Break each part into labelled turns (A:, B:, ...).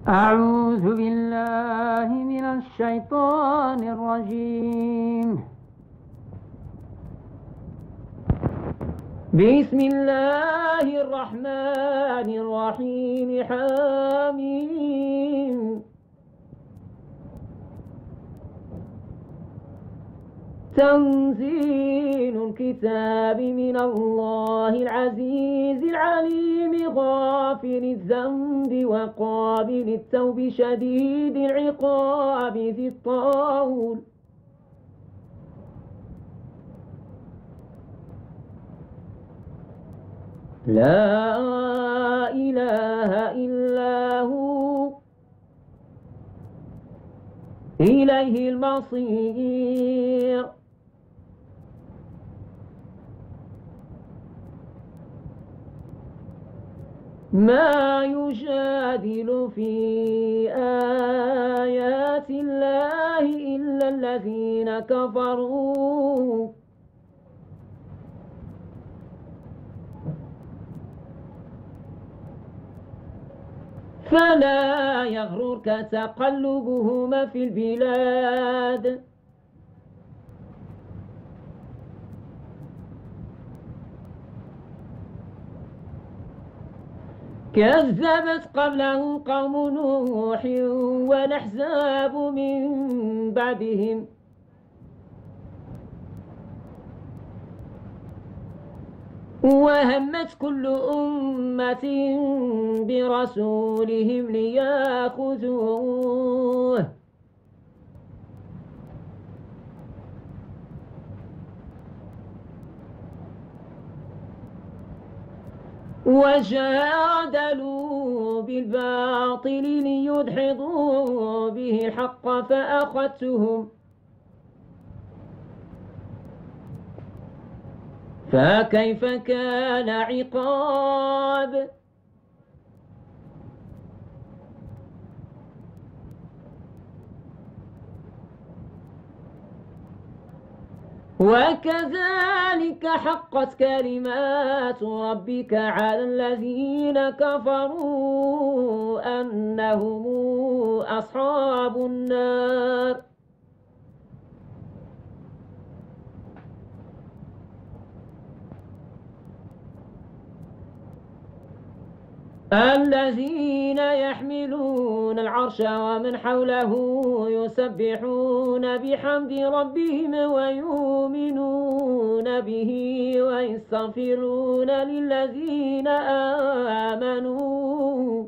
A: أعوذ بالله من الشيطان الرجيم. بسم الله الرحمن الرحيم. حميم. تنزيل الكتاب من الله العزيز العليم غافر الذنب وقابل التوب شديد العقاب ذي الطول. لا إله إلا هو إليه المصير. ما يجادل في آيات الله إلا الذين كفروا فلا يغررك تقلبهم في البلاد. كذبت قبلهم قوم نوح والأحزاب من بعدهم وهمت كل أمة برسولهم ليأخذوه وجادلوا بالباطل ليدحضوا به الحق فأخذتهم فكيف كان عقاب. وكذلك حقت كلمات ربك على الذين كفروا أنهم أصحاب النار. الذين يحملون العرش ومن حوله يسبحون بحمد ربهم ويؤمنون به ويستغفرون للذين آمنوا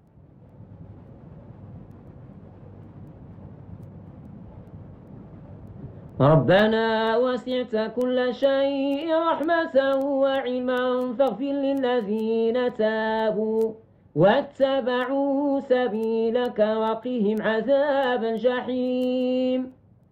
A: ربنا وسعت كل شيء رحمة وعلما فاغفر للذين تابوا واتبعوا سبيلك وقهم عذاب الجحيم.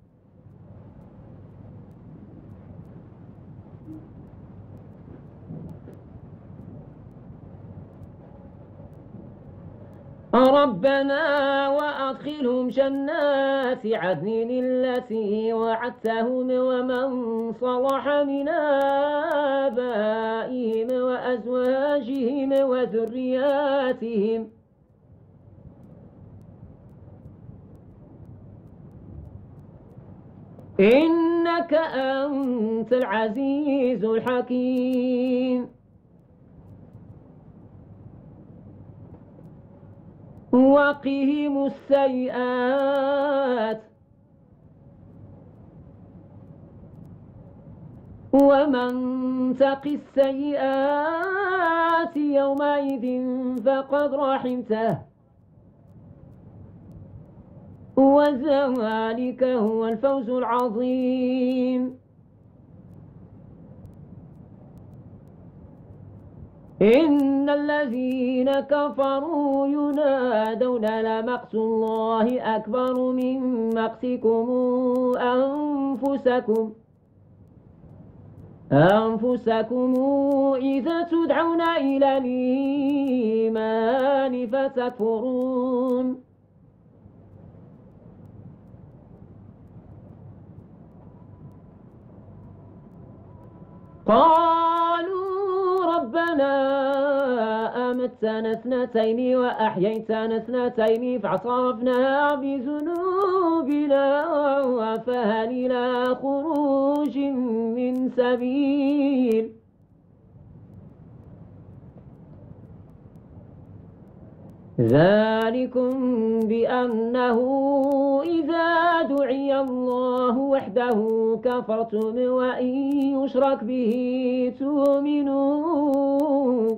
A: ربنا وأدخلهم جنات عدن التي وعدتهم ومن صلح من آبائهم وأزواجهم وذرياتهم إنك أنت العزيز الحكيم. وقهم السيئات ومن تق السيئات يومئذ فقد رحمته وذلك هو الفوز العظيم. إن الذين كفروا ينادون لمقت الله أكبر من مقتكم أنفسكم إذا تدعون إلى الإيمان فتكفرون. قالوا ربنا أمتنا اثنتين وأحييتنا اثنتين فاعترفنا بذنوبنا فهل إلى خروج من سبيل. ذلكم بأنه إذا دعي الله وحده كفرتم وإن يشرك به تؤمنون.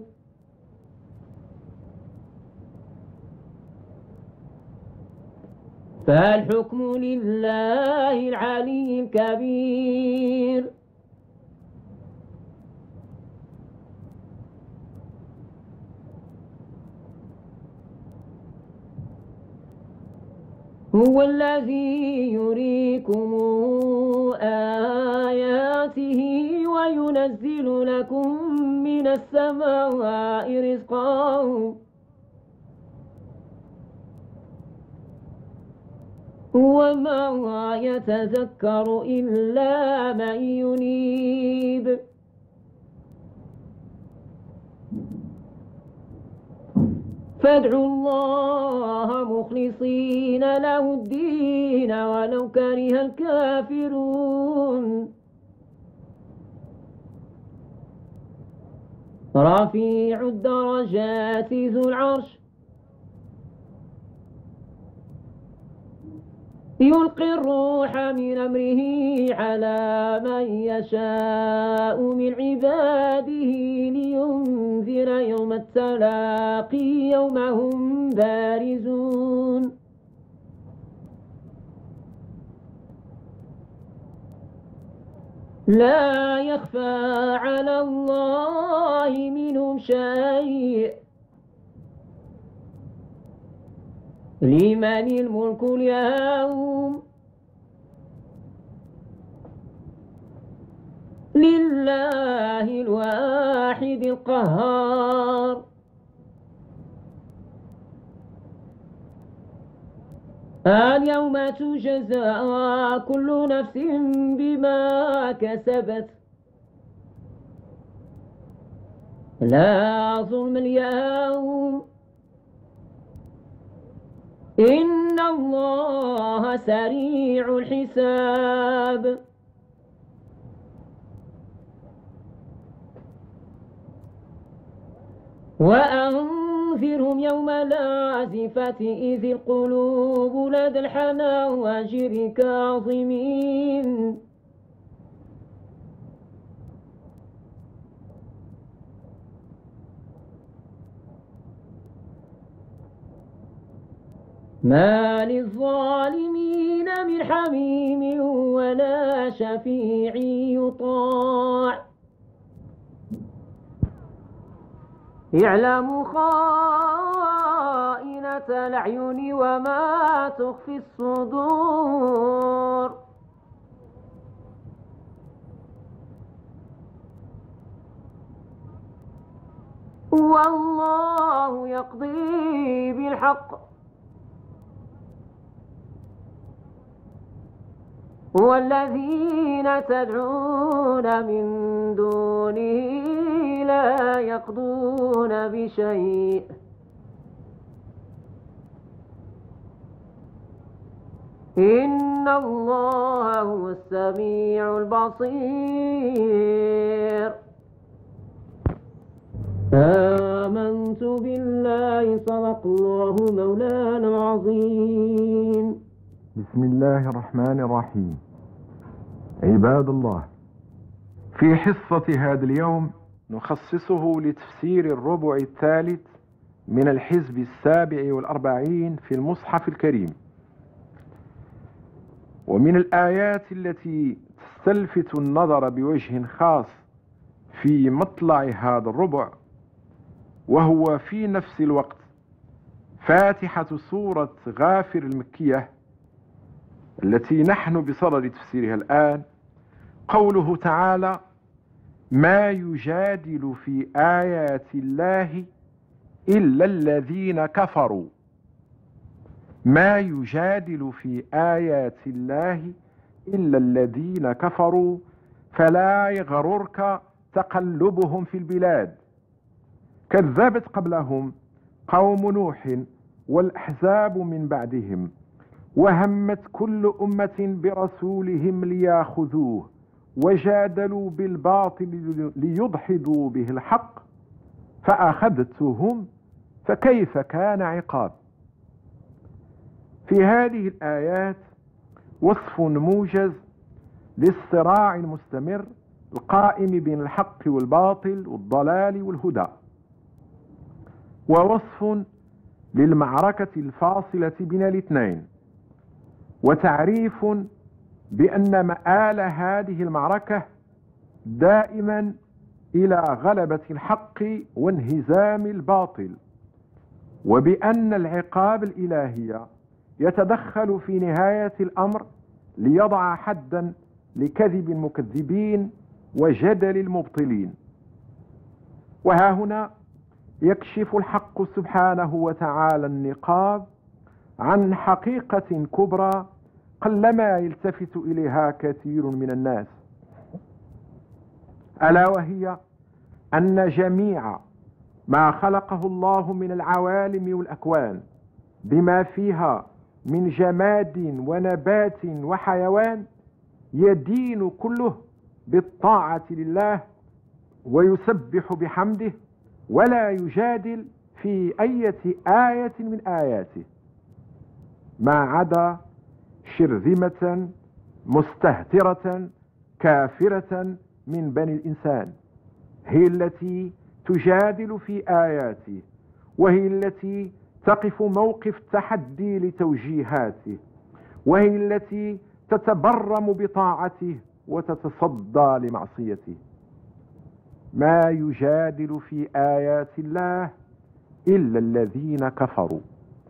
A: فالحكم لله العلي الكبير. هو الذي يريكم آياته وينزل لكم من السماء رزقا وما يتذكر إلا من ينيب. فادعوا الله مخلصين له الدين ولو كره الكافرون. رفيع الدرجات ذو العرش يلقي الروح من أمره على من يشاء من عباده لينذر يوم التلاقي يوم هم بارزون. لا يخفى على الله منهم شيء. لمن الملك اليوم؟ لله الواحد القهار. اليوم تجزى كل نفس بما كسبت لا ظلم اليوم إن الله سريع الحساب. وأنذرهم يوم الآزفة إذ القلوب لدى الحناجر كاظمين ما للظالمين من حميم ولا شفيع يطاع يعلم خائنة الأعين وما تخفي الصدور. والله يقضي بالحق والذين تدعون من دونه لا يقضون بشيء إن الله هو السميع البصير. آمنت بالله صدق الله مولانا العظيم.
B: بسم الله الرحمن الرحيم. عباد الله، في حصة هذا اليوم نخصصه لتفسير الربع الثالث من الحزب 47 في المصحف الكريم. ومن الآيات التي تستلفت النظر بوجه خاص في مطلع هذا الربع وهو في نفس الوقت فاتحة سورة غافر المكية التي نحن بصدد تفسيرها الآن، قوله تعالى: ما يجادل في آيات الله إلا الذين كفروا. ما يجادل في آيات الله إلا الذين كفروا فلا يغررك تقلبهم في البلاد كذبت قبلهم قوم نوح والأحزاب من بعدهم، وهمت كل أمة برسولهم لياخذوه، وجادلوا بالباطل ليدحضوا به الحق، فأخذتهم فكيف كان عقاب. في هذه الآيات وصف موجز للصراع المستمر القائم بين الحق والباطل والضلال والهدى، ووصف للمعركة الفاصلة بين الاثنين، وتعريف بأن مآل هذه المعركة دائما إلى غلبة الحق وانهزام الباطل، وبأن العقاب الإلهي يتدخل في نهاية الأمر ليضع حدا لكذب المكذبين وجدل المبطلين. وها هنا يكشف الحق سبحانه وتعالى النقاب عن حقيقة كبرى قلما يلتفت إليها كثير من الناس، ألا وهي أن جميع ما خلقه الله من العوالم والأكوان بما فيها من جماد ونبات وحيوان يدين كله بالطاعة لله ويسبح بحمده، ولا يجادل في أي آية من آياته، ما عدا شرذمة مستهترة كافرة من بني الإنسان، هي التي تجادل في آياته، وهي التي تقف موقف تحدي لتوجيهاته، وهي التي تتبرم بطاعته وتتصدى لمعصيته. ما يجادل في آيات الله إلا الذين كفروا.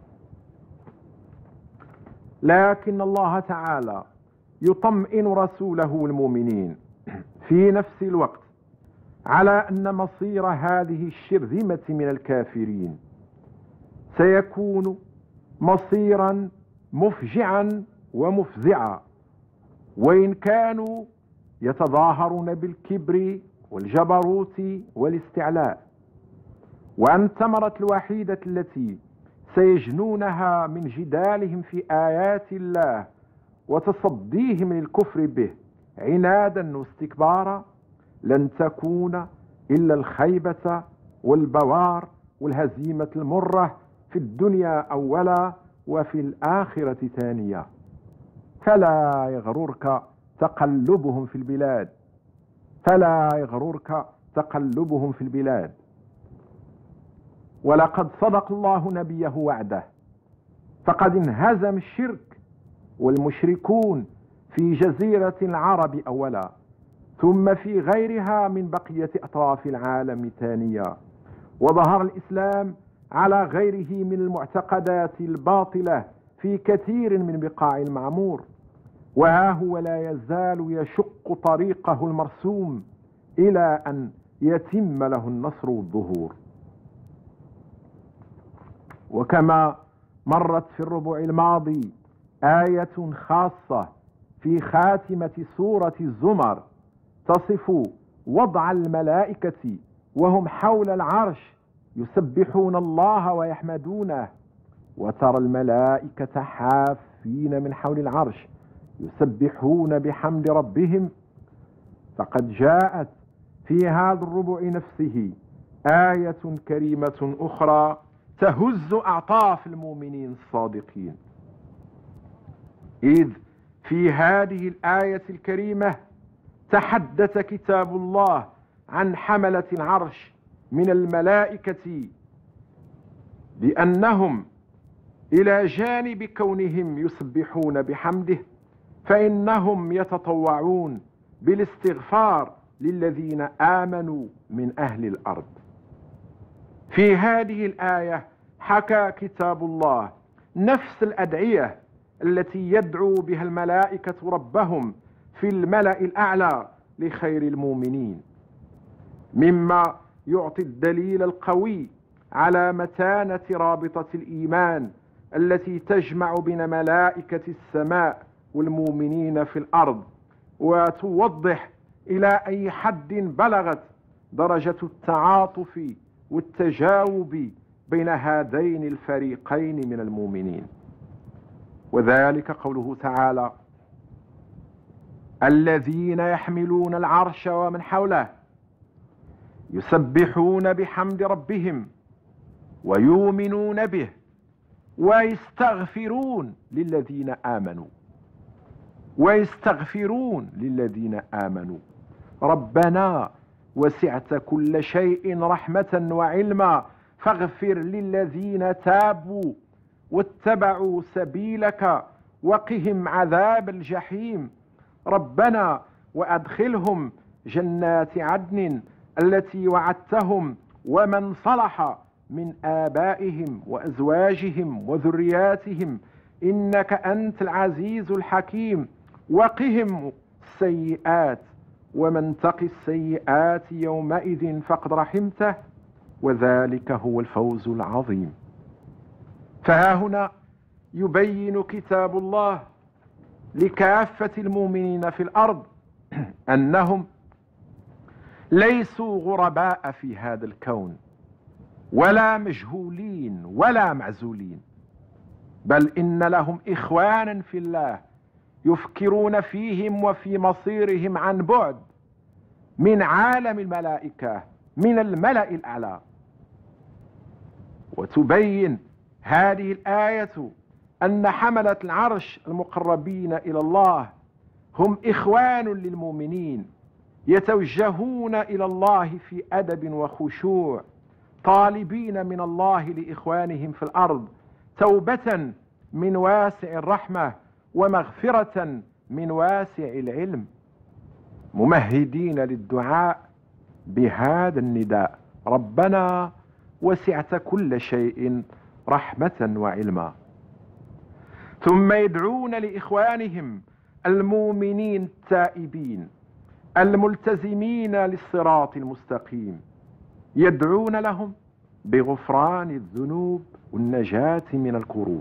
B: لكن الله تعالى يطمئن رسوله المؤمنين في نفس الوقت على أن مصير هذه الشرذمة من الكافرين سيكون مصيرا مفجعا ومفزعا، وإن كانوا يتظاهرون بالكبر والجبروت والاستعلاء، وأن الثمرة الوحيدة التي سيجنونها من جدالهم في آيات الله وتصديهم للكفر به عنادا واستكبارا لن تكون إلا الخيبة والبوار والهزيمة المرة في الدنيا أولا وفي الآخرة ثانية. فلا يغررك تقلبهم في البلاد، فلا يغررك تقلبهم في البلاد. ولقد صدق الله نبيه وعده، فقد انهزم الشرك والمشركون في جزيرة العرب أولا، ثم في غيرها من بقية أطراف العالم ثانيا، وظهر الإسلام على غيره من المعتقدات الباطلة في كثير من بقاع المعمور، وها هو لا يزال يشق طريقه المرسوم إلى أن يتم له النصر والظهور. وكما مرت في الربع الماضي آية خاصة في خاتمة سورة الزمر تصف وضع الملائكة وهم حول العرش يسبحون الله ويحمدونه، وترى الملائكة حافين من حول العرش يسبحون بحمد ربهم، فقد جاءت في هذا الربع نفسه آية كريمة أخرى تهز أعطاف المؤمنين الصادقين، إذ في هذه الآية الكريمة تحدث كتاب الله عن حملة العرش من الملائكة بأنهم إلى جانب كونهم يسبحون بحمده فإنهم يتطوعون بالاستغفار للذين آمنوا من أهل الأرض. في هذه الآية حكى كتاب الله نفس الأدعية التي يدعو بها الملائكة ربهم في الملأ الأعلى لخير المؤمنين، مما يعطي الدليل القوي على متانة رابطة الإيمان التي تجمع بين ملائكة السماء والمؤمنين في الأرض، وتوضح إلى أي حد بلغت درجة التعاطف والتجاوب بين هذين الفريقين من المؤمنين. وذلك قوله تعالى: الذين يحملون العرش ومن حوله يسبحون بحمد ربهم ويؤمنون به ويستغفرون للذين آمنوا ربنا وسعت كل شيء رحمة وعلما فاغفر للذين تابوا واتبعوا سبيلك وقهم عذاب الجحيم ربنا وأدخلهم جنات عدن التي وعدتهم ومن صلح من آبائهم وأزواجهم وذرياتهم إنك أنت العزيز الحكيم وقهم السيئات ومن تق السيئات يومئذ فقد رحمته وذلك هو الفوز العظيم. فها هنا يبين كتاب الله لكافة المؤمنين في الأرض أنهم ليسوا غرباء في هذا الكون ولا مجهولين ولا معزولين، بل إن لهم إخوانا في الله يفكرون فيهم وفي مصيرهم عن بعد من عالم الملائكة من الملأ الأعلى. وتبين هذه الآية أن حملة العرش المقربين إلى الله هم إخوان للمؤمنين يتوجهون إلى الله في أدب وخشوع طالبين من الله لإخوانهم في الأرض توبة من واسع الرحمة ومغفرة من واسع العلم، ممهدين للدعاء بهذا النداء: ربنا وسعت كل شيء رحمة وعلما. ثم يدعون لإخوانهم المؤمنين التائبين الملتزمين للصراط المستقيم، يدعون لهم بغفران الذنوب والنجاة من الكروب.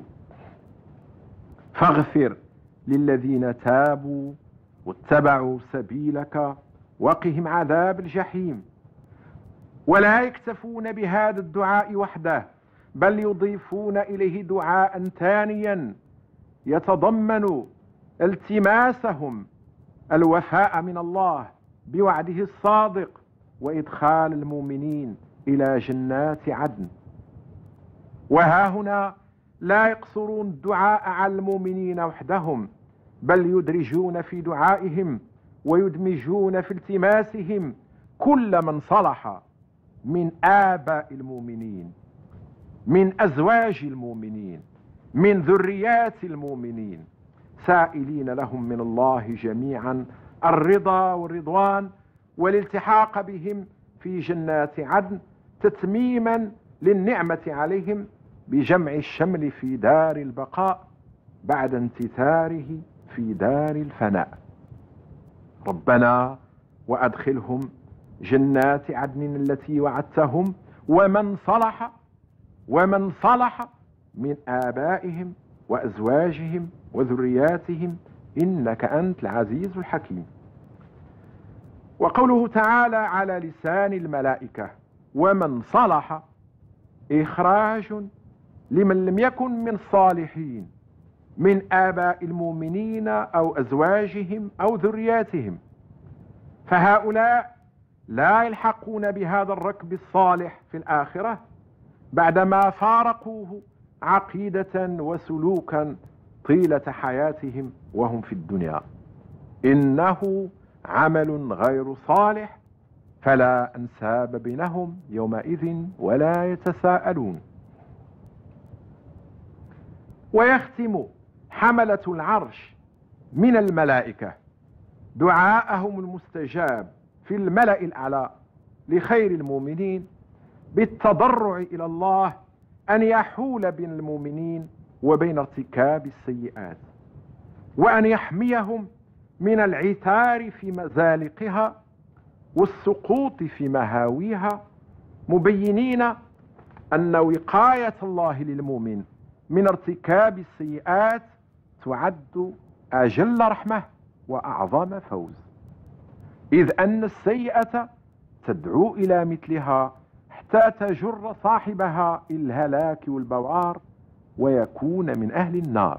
B: فاغفر للذين تابوا واتبعوا سبيلك وقهم عذاب الجحيم. ولا يكتفون بهذا الدعاء وحده، بل يضيفون إليه دعاء ثانيا يتضمن التماسهم الوفاء من الله بوعده الصادق وإدخال المؤمنين إلى جنات عدن. وها هنا لا يقصرون الدعاء على المؤمنين وحدهم، بل يدرجون في دعائهم ويدمجون في التماسهم كل من صلح من آباء المؤمنين، من أزواج المؤمنين، من ذريات المؤمنين، سائلين لهم من الله جميعا الرضا والرضوان والالتحاق بهم في جنات عدن تتميما للنعمة عليهم بجمع الشمل في دار البقاء بعد انتثاره في دار الفناء. ربنا وأدخلهم جنات عدن التي وعدتهم ومن صلح من آبائهم وأزواجهم وذرياتهم إنك أنت العزيز الحكيم. وقوله تعالى على لسان الملائكة ومن صلح إخراج لمن لم يكن من الصالحين من آباء المؤمنين أو أزواجهم أو ذرياتهم، فهؤلاء لا يلحقون بهذا الركب الصالح في الآخرة بعدما فارقوه عقيدة وسلوكا طيلة حياتهم وهم في الدنيا. إنه عمل غير صالح فلا أنساب بينهم يومئذ ولا يتساءلون. ويختم حملة العرش من الملائكة دعاءهم المستجاب في الملأ الأعلى لخير المؤمنين بالتضرع إلى الله أن يحول بين المؤمنين وبين ارتكاب السيئات، وأن يحميهم من العثار في مزالقها والسقوط في مهاويها، مبينين أن وقاية الله للمؤمن من ارتكاب السيئات تعد أجل رحمة وأعظم فوز، إذ أن السيئة تدعو إلى مثلها حتى تجر صاحبها إلى الهلاك والبوار ويكون من أهل النار.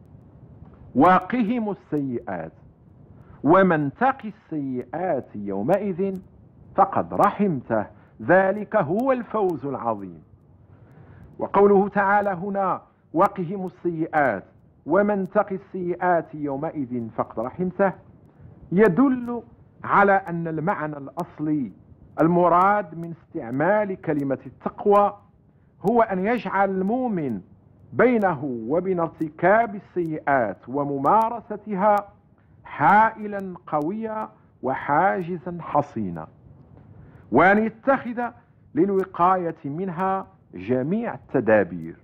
B: وقهم السيئات، ومن تق السيئات يومئذ فقد رحمته، ذلك هو الفوز العظيم. وقوله تعالى هنا وقهم السيئات ومن تق السيئات يومئذ فقد رحمته يدل على أن المعنى الأصلي المراد من استعمال كلمة التقوى هو أن يجعل المؤمن بينه وبين ارتكاب السيئات وممارستها حائلا قويا وحاجزا حصينا، وأن يتخذ للوقاية منها جميع التدابير.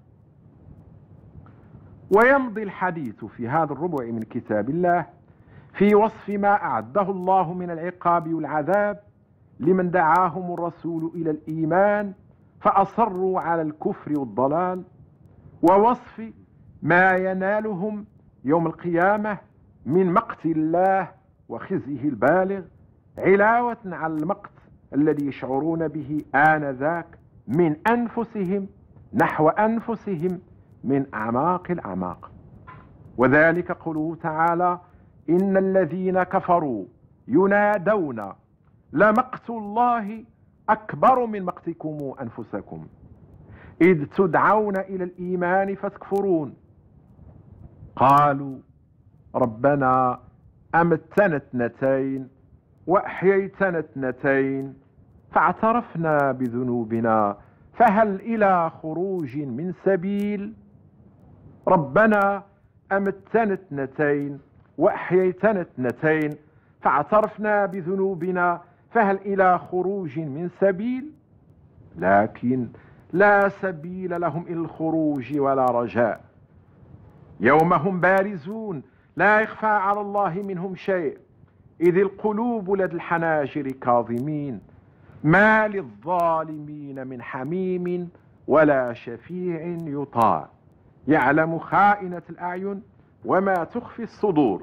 B: ويمضي الحديث في هذا الربع من كتاب الله في وصف ما أعده الله من العقاب والعذاب لمن دعاهم الرسول إلى الإيمان فأصروا على الكفر والضلال، ووصف ما ينالهم يوم القيامة من مقت الله وخزيه البالغ، علاوة على المقت الذي يشعرون به آنذاك من أنفسهم نحو أنفسهم من أعماق الأعماق. وذلك قوله تعالى إن الذين كفروا ينادون لمقت الله أكبر من مقتكم أنفسكم إذ تدعون إلى الإيمان فتكفرون قالوا ربنا أمتنا اثنتين وأحييتنا اثنتين فاعترفنا بذنوبنا فهل إلى خروج من سبيل. ربنا أمتنا اثنتين وأحييتنا اثنتين فاعترفنا بذنوبنا فهل إلى خروج من سبيل، لكن لا سبيل لهم إلى الخروج ولا رجاء. يوم هم بارزون لا يخفى على الله منهم شيء إذ القلوب لدى الحناجر كاظمين ما للظالمين من حميم ولا شفيع يطاع يعلم خائنة الأعين وما تخفي الصدور.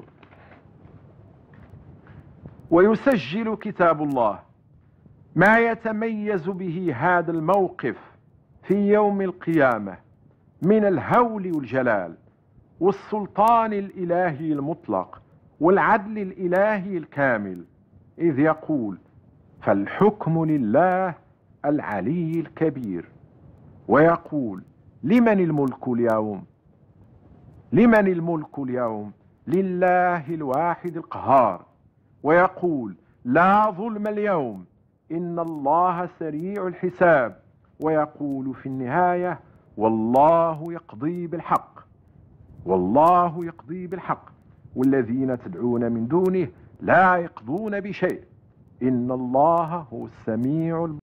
B: ويسجل كتاب الله ما يتميز به هذا الموقف في يوم القيامة من الهول والجلال والسلطان الإلهي المطلق والعدل الإلهي الكامل، إذ يقول فالحكم لله العلي الكبير، ويقول لمن الملك اليوم؟ لمن الملك اليوم؟ لله الواحد القهار. ويقول لا ظلم اليوم إن الله سريع الحساب. ويقول في النهاية والله يقضي بالحق، والله يقضي بالحق والذين تدعون من دونه لا يقضون بشيء إن الله هو السميع